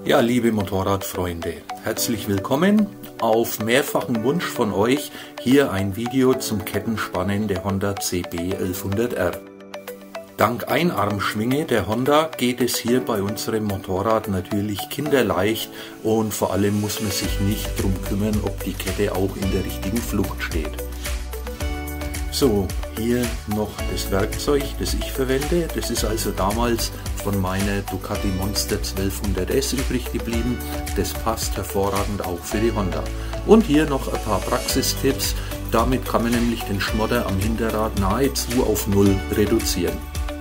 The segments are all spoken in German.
Ja, liebe Motorradfreunde, herzlich willkommen. Auf mehrfachen Wunsch von euch hier ein Video zum Kettenspannen der Honda CB 1100R. Dank Einarmschwinge der Honda geht es hier bei unserem Motorrad natürlich kinderleicht und vor allem muss man sich nicht darum kümmern, ob die Kette auch in der richtigen Flucht steht. So, hier noch das Werkzeug, das ich verwende. Das ist also damals von meiner Ducati Monster 1200S übrig geblieben. Das passt hervorragend auch für die Honda. Und hier noch ein paar Praxistipps. Damit kann man nämlich den Schmodder am Hinterrad nahezu auf Null reduzieren.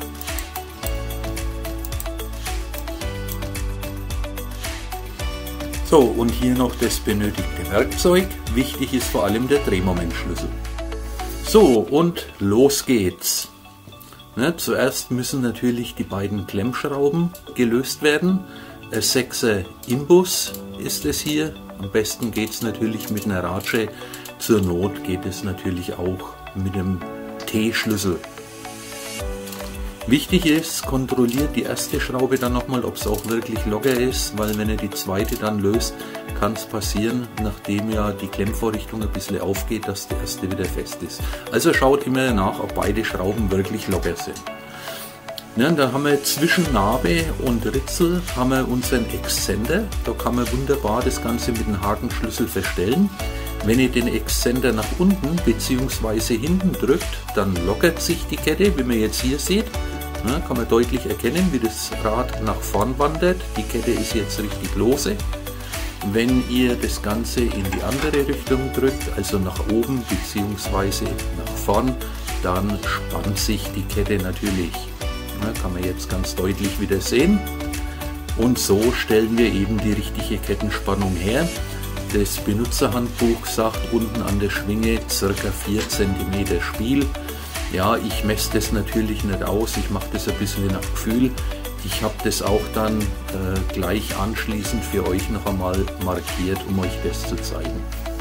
So, und hier noch das benötigte Werkzeug. Wichtig ist vor allem der Drehmomentschlüssel. So, und los geht's. Zuerst müssen natürlich die beiden Klemmschrauben gelöst werden. Ein 6er Imbus ist es hier. Am besten geht es natürlich mit einer Ratsche. Zur Not geht es natürlich auch mit einem T-Schlüssel. Wichtig ist, kontrolliert die erste Schraube dann nochmal, ob es auch wirklich locker ist, weil wenn ihr die zweite dann löst, kann es passieren, nachdem ja die Klemmvorrichtung ein bisschen aufgeht, dass die erste wieder fest ist. Also schaut immer nach, ob beide Schrauben wirklich locker sind. Ja, da haben wir zwischen Narbe und Ritzel haben wir unseren Exzender. Da kann man wunderbar das Ganze mit dem Hakenschlüssel verstellen. Wenn ihr den Exzender nach unten bzw. hinten drückt, dann lockert sich die Kette, wie man jetzt hier sieht. Ja, kann man deutlich erkennen, wie das Rad nach vorn wandert. Die Kette ist jetzt richtig lose. Wenn ihr das Ganze in die andere Richtung drückt, also nach oben bzw. nach vorn, dann spannt sich die Kette natürlich. Ja, kann man jetzt ganz deutlich wieder sehen. Und so stellen wir eben die richtige Kettenspannung her. Das Benutzerhandbuch sagt unten an der Schwinge ca. 4 cm Spiel. Ja, ich messe das natürlich nicht aus, ich mache das ein bisschen nach Gefühl. Ich habe das auch dann gleich anschließend für euch noch einmal markiert, um euch das zu zeigen.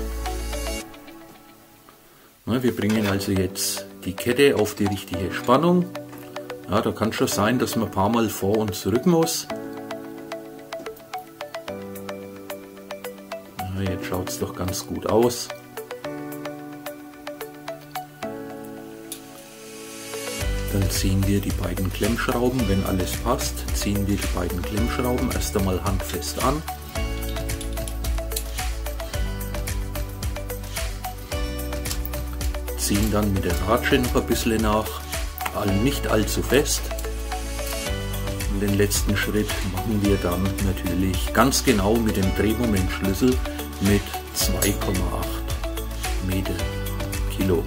Na, wir bringen also jetzt die Kette auf die richtige Spannung. Ja, da kann schon sein, dass man ein paar Mal vor und zurück muss. Ja, jetzt schaut es doch ganz gut aus. Dann ziehen wir die beiden Klemmschrauben, wenn alles passt, ziehen wir die beiden Klemmschrauben erst einmal handfest an. Ziehen dann mit der Ratsche noch ein bisschen nach, nicht allzu fest. Und den letzten Schritt machen wir dann natürlich ganz genau mit dem Drehmomentschlüssel mit 2,8 Meter Kilo.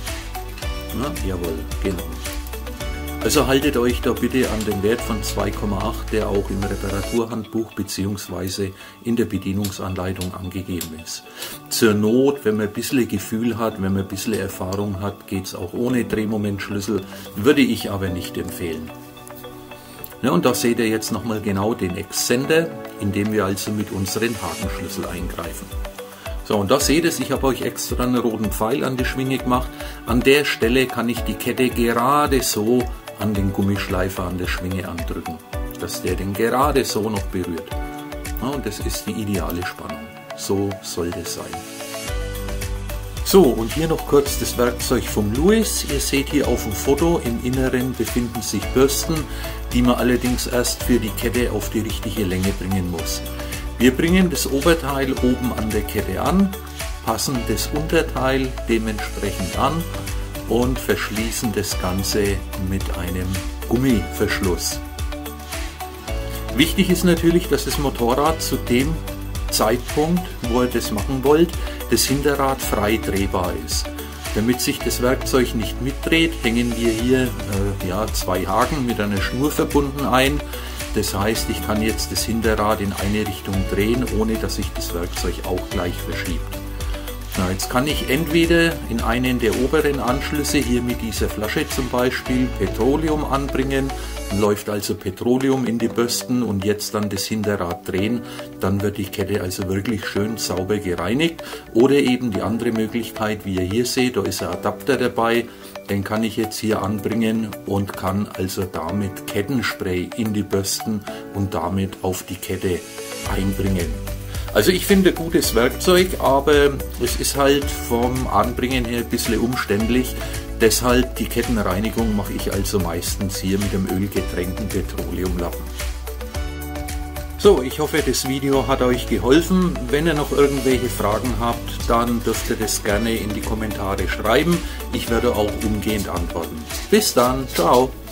Na, jawohl, genau. Also haltet euch da bitte an den Wert von 2,8, der auch im Reparaturhandbuch bzw. in der Bedienungsanleitung angegeben ist. Zur Not, wenn man ein bisschen Gefühl hat, wenn man ein bisschen Erfahrung hat, geht es auch ohne Drehmomentschlüssel, würde ich aber nicht empfehlen. Ja, und da seht ihr jetzt nochmal genau den Exzender, indem wir also mit unseren Hakenschlüssel eingreifen. So, und da seht ihr es, ich habe euch extra einen roten Pfeil an die Schwinge gemacht. An der Stelle kann ich die Kette gerade so an den Gummischleifer an der Schwinge andrücken, dass der den gerade so noch berührt. Ja, und das ist die ideale Spannung. So soll das sein. So, und hier noch kurz das Werkzeug vom Louis. Ihr seht hier auf dem Foto, im Inneren befinden sich Bürsten, die man allerdings erst für die Kette auf die richtige Länge bringen muss. Wir bringen das Oberteil oben an der Kette an, passen das Unterteil dementsprechend an und verschließen das Ganze mit einem Gummiverschluss. Wichtig ist natürlich, dass das Motorrad zu dem Zeitpunkt, wo ihr das machen wollt, das Hinterrad frei drehbar ist. Damit sich das Werkzeug nicht mitdreht, hängen wir hier 2 Haken mit einer Schnur verbunden ein. Das heißt, ich kann jetzt das Hinterrad in eine Richtung drehen, ohne dass sich das Werkzeug auch gleich verschiebt. Na, jetzt kann ich entweder in einen der oberen Anschlüsse, hier mit dieser Flasche zum Beispiel, Petroleum anbringen, dann läuft also Petroleum in die Bürsten und jetzt dann das Hinterrad drehen, dann wird die Kette also wirklich schön sauber gereinigt. Oder eben die andere Möglichkeit, wie ihr hier seht, da ist ein Adapter dabei, den kann ich jetzt hier anbringen und kann also damit Kettenspray in die Bürsten und damit auf die Kette einbringen. Also ich finde gutes Werkzeug, aber es ist halt vom Anbringen her ein bisschen umständlich. Deshalb die Kettenreinigung mache ich also meistens hier mit dem ölgetränkten Petroleumlappen. So, ich hoffe, das Video hat euch geholfen. Wenn ihr noch irgendwelche Fragen habt, dann dürft ihr das gerne in die Kommentare schreiben. Ich werde auch umgehend antworten. Bis dann, ciao!